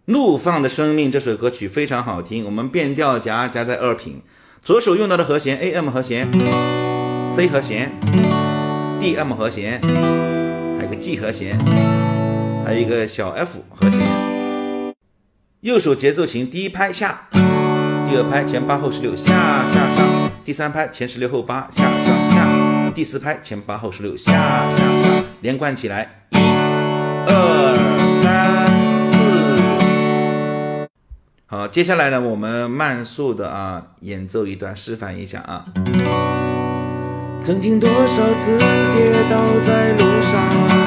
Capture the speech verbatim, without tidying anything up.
怒放的生命这首歌曲非常好听，我们变调夹夹在二品，左手用到的和弦 A M 和弦、C 和弦、D M 和弦，还有一个 G 和弦，还有一个小 F 和弦。右手节奏琴第一拍下，第二拍前八后十六下下上，第三拍前十六后八下上下，第四拍前八后十六下下上，连贯起来，一、二、三、四。好，接下来呢，我们慢速的啊演奏一段，示范一下啊。曾经多少次跌倒在路上。